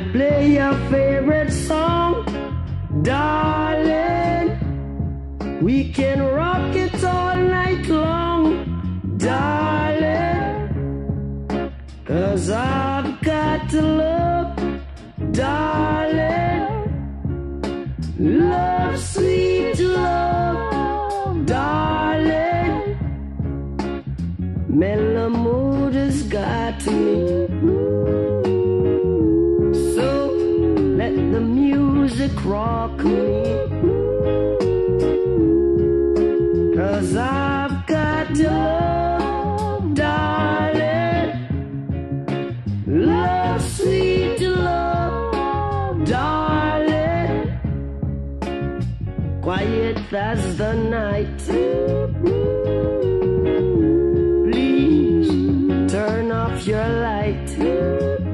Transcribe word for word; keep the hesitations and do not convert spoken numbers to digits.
play your favorite song, darling. We can rock it all night long, darling. 'Cause I've got to love, darling. Love, sweet love, darling. Mellow mood has got me, so let the music rock me. 'Cause I've got to love, darling. Love, sweet love, darling. Quiet as the night, please turn off your light.